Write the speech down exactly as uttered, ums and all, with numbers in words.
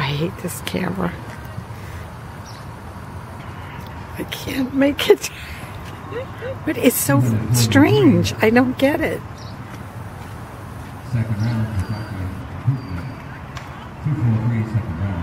hate this camera. I can't make it. But it's so strange. I don't get it. Second round, two four three, second round.